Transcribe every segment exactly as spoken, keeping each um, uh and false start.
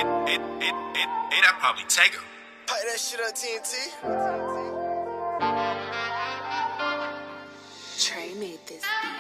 it, it, it, it, it, I probably take her. Pipe that shit up, T N T. Trey made this beat.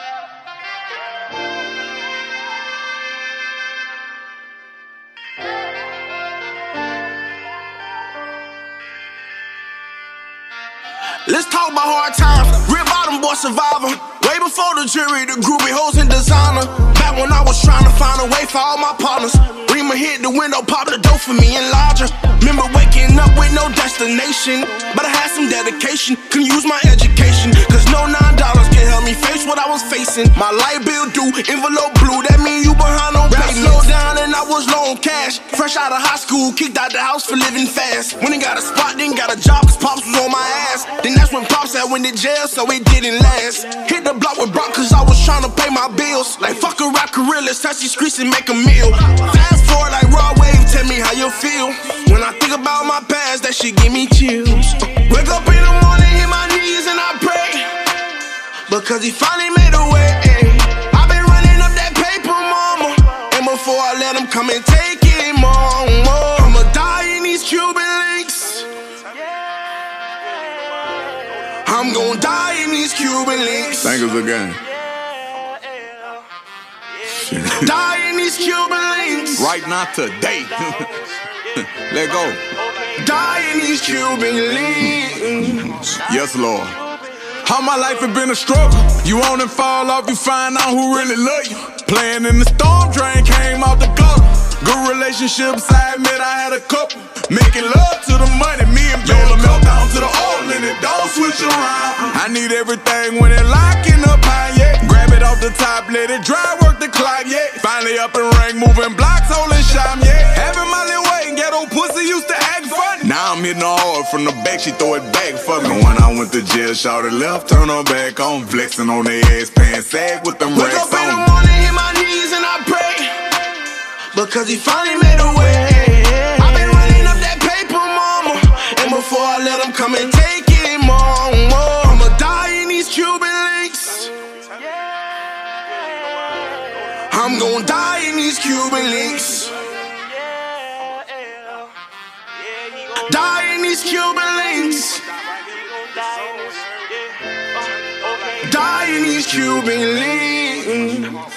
Let's talk about hard times. Real bottom boy survivor. Way before the jury, the groupie hoes and designer. Back when I was trying to find a way for all my partners. Rima hit the window, pop the door for me and larger. Remember waking up with no destination, but I had some dedication. Couldn't use my education, cause no nine dollars can help me face what I was facing. My light bill due, envelope blue, that mean you behind on payments. Slow down and I was low on cash. Fresh out of high school, kicked out the house for living fast. When he got a spot, then got a job, cause Pops was on my ass. Then that's when Pops had went to jail, so it didn't last. Hit the block with Brock, cause I was trying to pay my bills. Like fuck a rap career, let's touch these streets and make a meal. Fast forward like raw wave, tell me how you feel. When I think about my past, that shit give me chills. Wake up in the morning, hit my knees and I pray, because he finally made a way. I've been running up that paper, mama, and before I let him come and take it, mama, I'ma die in these Cuban links. I'm gon' die in these Cuban links. Thank us again. Die in these Cuban links. Right now, today. Let go. Die in these Cuban links. Yes, Lord. All my life has been a struggle. You on and fall off, you find out who really love you. Playing in the storm drain, came out the gutter. Good relationships, I admit I had a couple. Making love to the money, me and Yola melt down to the oil and it don't switch around. I need everything when it locking up high, yeah. Grab it off the top, let it dry, work the clock, yeah. Finally up and rank, moving blocks, holding shine, yeah. Having my little way and ghetto pussy used to act funny. Now I'm hitting her hard from the back, she throw it back for me. When I went to jail, shorty left, turn her back on. Flexing on their ass, pants sag with them Wake racks up in the on. morning, hit my knees and I pray, because he finally made a way. I've been running up that paper, mama, and before I let him come and take it, mama, I'ma die in these Cuban links. I'm gon' die in these Cuban links. Die in these Cuban links. Die in these Cuban links.